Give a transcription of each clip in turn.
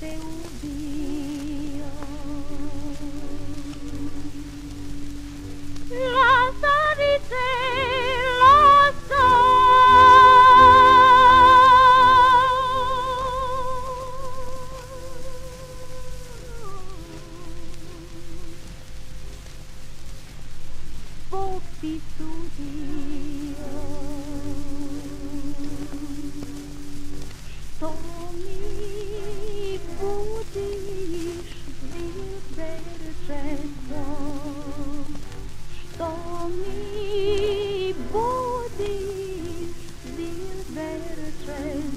te ubio. Lasciarti lo so. Poppi su Dio, što mi budiš večerom, što mi budiš večerom.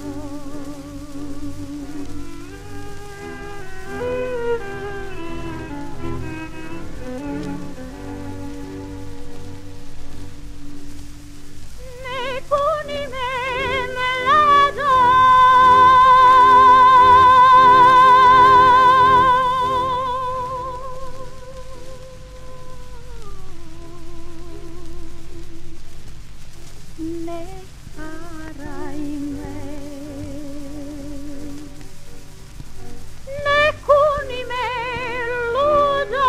Ne haraj me, ne kuni me ludo,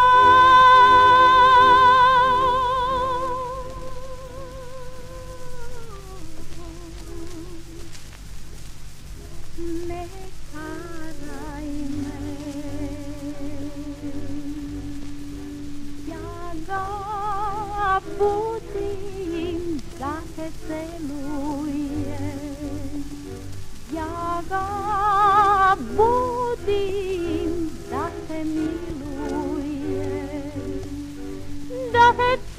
ne haraj me, ja ga budim da te celujem, ja ga budim da te milujem, da te